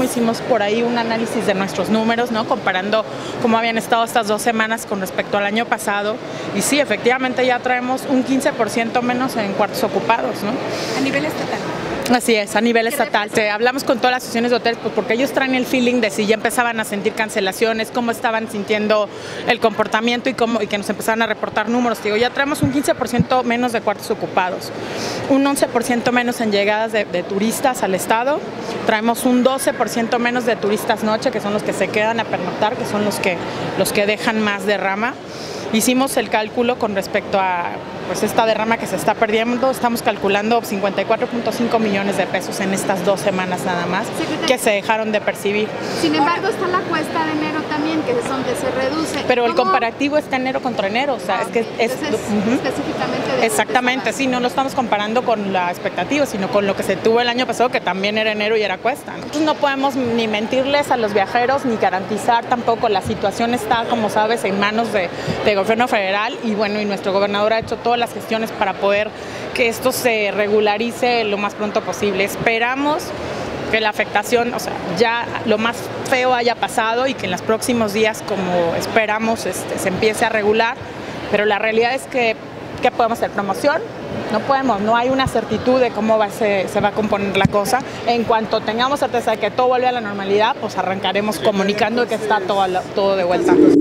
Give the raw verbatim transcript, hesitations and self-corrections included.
hicimos por ahí un análisis de nuestros números, ¿no? Comparando cómo habían estado estas dos semanas con respecto al año pasado. Y sí, efectivamente ya traemos un quince por ciento menos en cuartos ocupados, ¿no? A nivel estatal. Así es, a nivel estatal. Te, hablamos con todas las asociaciones de hoteles pues porque ellos traen el feeling de si ya empezaban a sentir cancelaciones, cómo estaban sintiendo el comportamiento y cómo y que nos empezaban a reportar números. Digo, ya traemos un quince por ciento menos de cuartos ocupados, un once por ciento menos en llegadas de, de turistas al estado, traemos un doce por ciento menos de turistas noche, que son los que se quedan a pernoctar, que son los que, los que dejan más derrama. Hicimos el cálculo con respecto a pues, esta derrama que se está perdiendo. Estamos calculando cincuenta y cuatro punto cinco millones de pesos en estas dos semanas nada más que se dejaron de percibir. Sin embargo, está la cuesta de enero también, que es donde se reduce. Pero el comparativo está enero contra enero. O sea, ah, es que es, Entonces, uh-huh. específicamente de exactamente, sí, no lo estamos comparando con la expectativa, sino con lo que se tuvo el año pasado, que también era enero y era cuesta. Nosotros no podemos ni mentirles a los viajeros, ni garantizar tampoco. La situación está, como sabes, en manos de, de gobierno federal y bueno, y nuestro gobernador ha hecho todas las gestiones para poder que esto se regularice lo más pronto posible. Esperamos que la afectación, o sea, ya lo más feo haya pasado y que en los próximos días, como esperamos, este, se empiece a regular, pero la realidad es que, ¿qué podemos hacer? ¿Promoción? No podemos, no hay una certitud de cómo va, se, se va a componer la cosa. En cuanto tengamos certeza de que todo vuelve a la normalidad, pues arrancaremos comunicando que está todo, todo de vuelta.